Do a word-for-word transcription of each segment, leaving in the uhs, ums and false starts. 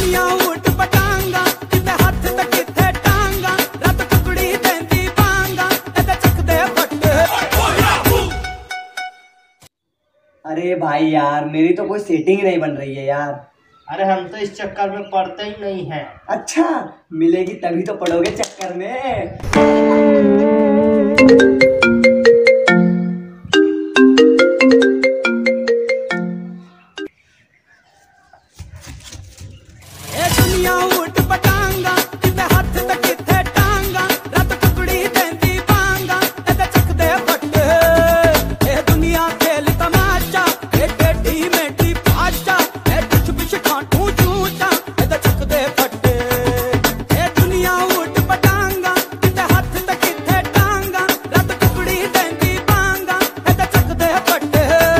दुनिया ऊट पटांगा किते हाथ ते किते टांगा रत टुकड़ी देंदी बांगा एदे चकदे फट्टे। अरे भाई यार मेरी तो कोई सेटिंग ही नहीं बन रही है यार। अरे हम तो इस चक्कर में पढ़ते ही नहीं है। अच्छा मिलेगी तभी तो पढ़ोगे चक्कर में। ए दुनिया ऊट पटांगा किते हाथ ते किते टांगा रत टुकड़ी देंदी बांगा एदे चकदे फट्टे। ए दुनिया खेल तमाशा ए टेढ़ी मेढ़ी भाषा ए कुछ बिछ खाटू झूठा एदे चकदे फट्टे। ए दुनिया ऊट पटांगा किते हाथ ते किते टांगा रत टुकड़ी देंदी बांगा एदे चकदे फट्टे।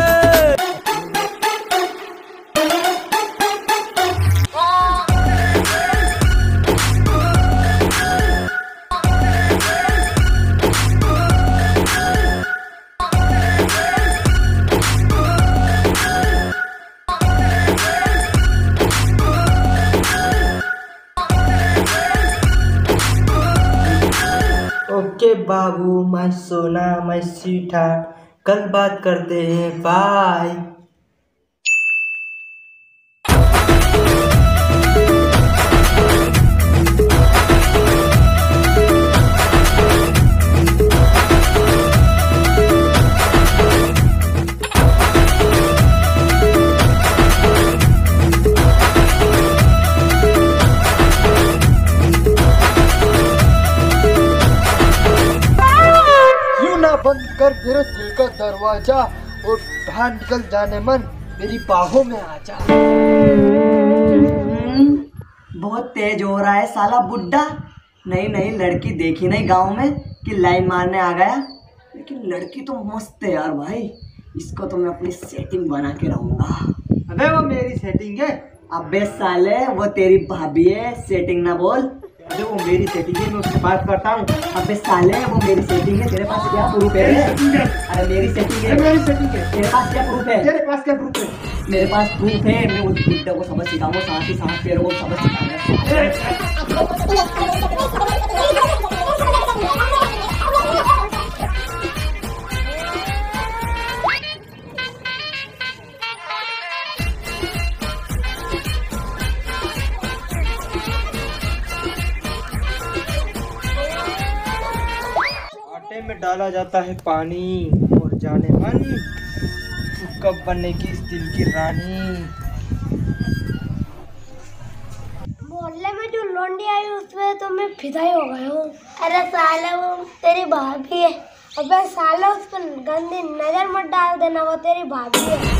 ओके बाबू मैं सोना मैं सीठा, कल बात करते हैं, बाय। बंद कर मेरे दिल का दरवाजा और बाहर निकल जाने मन मेरी बाहों में आ जा। बहुत तेज हो रहा है साला बुड्ढा। नहीं नहीं लड़की देखी नहीं गांव में कि लाइन मारने आ गया, लेकिन लड़की तो मस्त है यार भाई। इसको तो मैं अपनी सेटिंग बना के रहूंगा। अबे वो मेरी सेटिंग है। अबे साले वो तेरी भाभी है, सेटिंग ना बोल। अरे वो मेरी सेटिंग है, मैं उससे बात करता हूँ। अबे साले वो मेरी सेटिंग है, तेरे पास क्या प्रूफ है? अरे मेरी सेटिंग है, मेरी सेटिंग है। तेरे पास क्या प्रूफ है? तेरे पास क्या प्रूफ है? मेरे पास प्रूफ है। मैं उस बुड्ढे को सबक सिखाऊंगा, साथ ही साथ तेरे को सबक सिखाऊंगा। आटे में डाला जाता है पानी और जाने मन तू कब बनेगी इस दिल की रानी। मोहल्ले में जो लौंडी आई उसमें तो मैं फिदा ही हो गया हूँ। अरे साला वो तेरी भाभी है। अबे साला उसको गंदी नजर मत डाल देना, वो तेरी भाभी है।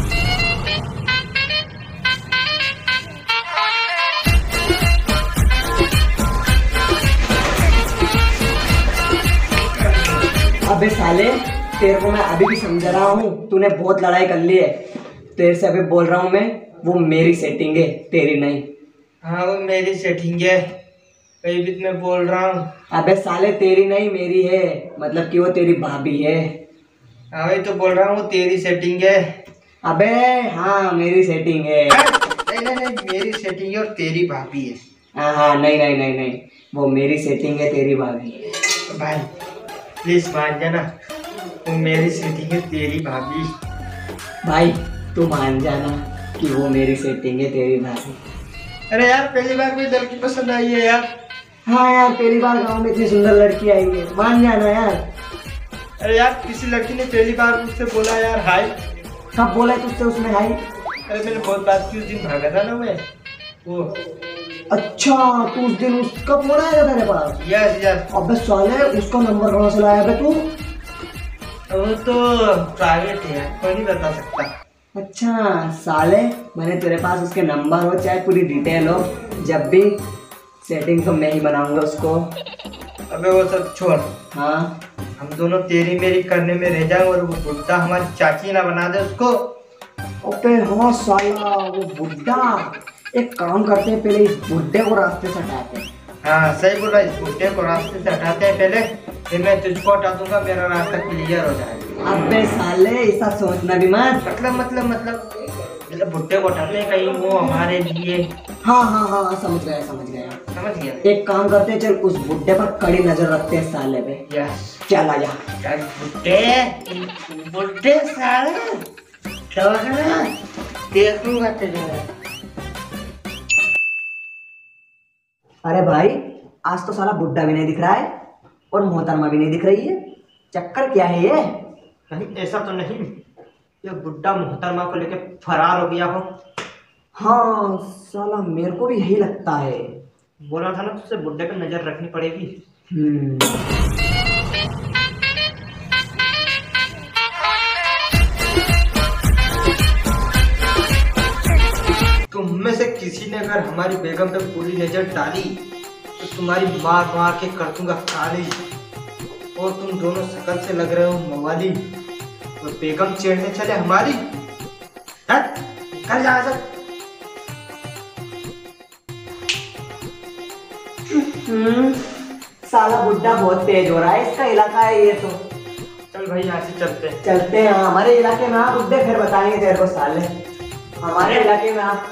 अबे साले तेरे को मैं अभी भी समझा रहा हूँ, तूने बहुत लड़ाई कर ली है। तेरे से अभी बोल रहा हूँ मैं, वो मेरी सेटिंग है तेरी नहीं। हाँ वो मेरी सेटिंग है, कहीं भी मैं बोल रहा हूँ। अबे साले तेरी नहीं मेरी है, मतलब कि वो तेरी भाभी है। हाँ वही तो बोल रहा हूँ, वो तेरी सेटिंग है। अबे हाँ मेरी सेटिंग है। नहीं नहीं नहीं मेरी सेटिंग है और तेरी भाभी है। हाँ हाँ नहीं नहीं नहीं नहीं वो मेरी सेटिंग है तेरी भाभी है। तो भाई प्लीज मान जाना, वो मेरी सेटिंग है तेरी भाभी। भाई तू मान जाना कि वो मेरी सेटिंग है तेरी भाभी। अरे यार पहली बार कोई लड़की पसंद आई है यार। हाँ यार पहली बार गाँव में इतनी सुंदर लड़की आई है, मान जाना यार। अरे यार किसी लड़की ने पहली बार मुझसे बोला यार हाय। कब बोला तुझसे उसने हाय? अरे मैंने बहुत बात की, उस दिन भागा था ना मैं वो। अच्छा तू उस दिन उसका फोन आया था तेरे पास? Yes yes. अबे साले उसका नंबर कहाँ से लाया बे तू? वो तो प्राइवेट है यार, कोई नहीं बता सकता। अच्छा साले मैंने तेरे पास उसके नंबर हो चाहे पूरी डिटेल हो, जब भी सेटिंग तो मैं ही बनाऊंगा उसको। अबे वो सब छोड़। हाँ हम दोनों तेरी मेरी करने में रह जाए और वो बुढ़ा हमारी चाची ना बना दे उसको। अबे हाँ साला वो बुढ़ा, एक काम करते हैं पहले इस बुढ़े को रास्ते से हटाते हैं। हाँ सही बोला, इस बुढ़े को रास्ते से हटाते हैं पहले, फिर मैं तुझको हटा दूंगा, मेरा रास्ता क्लियर हो जाएगा। अबे साले ऐसा सोचना भी मत। मतलब मतलब मतलब मतलब बुड्ढे को ढकने कहीं वो हमारे लिए। हाँ हाँ हाँ हाँ, समझ गया समझ गया समझ गया। एक काम करते हैं, चल उस बुड्ढे पर कड़ी नजर रखते हैं साले पे। यस चल आजा। चल बुड्ढे बुड्ढे साले ठोकना देखूंगा तुझे। अरे भाई आज तो साला बुड्ढा भी नहीं दिख रहा है और मोहतरमा भी नहीं दिख रही है, चक्कर क्या है ये? नहीं ऐसा तो नहीं ये बुड्ढा मोहतरमा को लेके फरार हो गया हो। हाँ साला मेरे को भी यही लगता है। बोला था ना तुझसे बुड्ढे पे नजर रखनी पड़ेगी। हम्म तुम में से किसी ने अगर हमारी बेगम पे पूरी नजर डाली तो तुम्हारी मार मार के कर दूंगा काली। और तुम दोनों शकल से लग रहे हो मवाली और बेगम छेड़ने चले हमारी। हट कर जा सक। हम्म साला बुड्ढा बहुत तेज हो रहा है, इसका इलाका है ये तो। चल भाई यहाँ से चलते हैं। चलते हैं हमारे इलाके में आप बुड्ढे, फिर बताएंगे तेरे को साले हमारे इलाके में आप।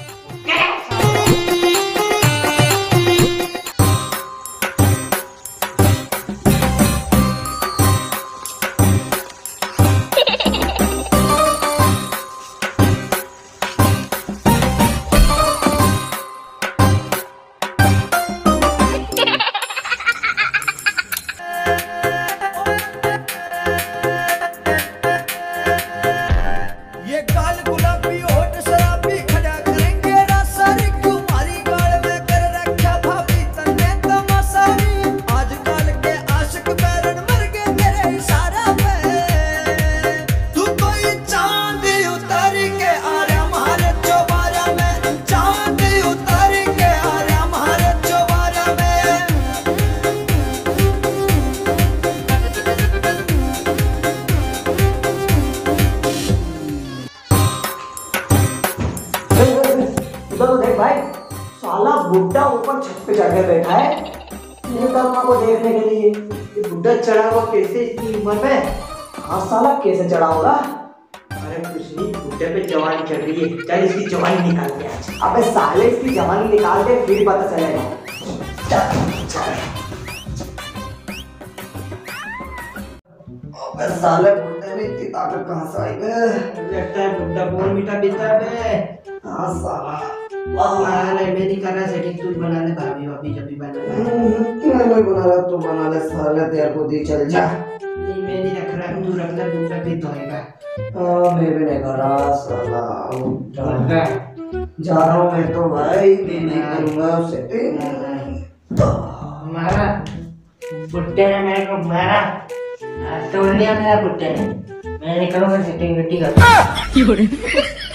ये गाल गुलाबी होठ शराबी खड़ा करेंगे रासारी, तुम्हारी गाल में कर रखा भाभी तन्ने तमाशारी। आजकल के आशिक बैरन मर गए मेरे इशारा पे, तू कोई चांद उतारी के आ रहा हमारे चौबारा में, चांद उतारी के आ रहा हमारे चौबारा में। उधर तो देख भाई, साला बुड्ढा ऊपर छत पे चढ़ के बैठा है मोहतरमा को देखने के लिए। ये बुड्ढा चढ़ा हुआ कैसे इतनी उम्र में? हाँ साला कैसे चढ़ा होगा? अरे कुछ नहीं बुड्ढे पे जवानी चढ़ रही है। चल इसकी जवानी निकाल के आज। अबे साले इसकी जवानी निकाल दे फिर पता चलेगा। चल चल। अबे साले बुड्ढे में इतनी ताकत कहाँ से आई बे? लगता है बुड्ढा बोल मीठा पीता है बे। हाँ साला अरे मेरी करना सेटिंग तू बना ले भाभी भाभी जब भी बना ले। मैं नहीं बना रहा, तू बना ले साले, तेरे को दी चल जा। नहीं मैं नहीं रख रहा तू रख ले बुड्ढा पीता होएगा। हाँ मैं भी नहीं कर रहा साला, बुड्ढा जा रहा हूँ मैं तो भाई, मैं नहीं करूँगा सेटिंग। मारा बुड्ढे ने मेरे को मारा। आज तो लिया मेरा बुड्ढे ने। मैं नहीं करूँगा सेटिंग वेटिंग।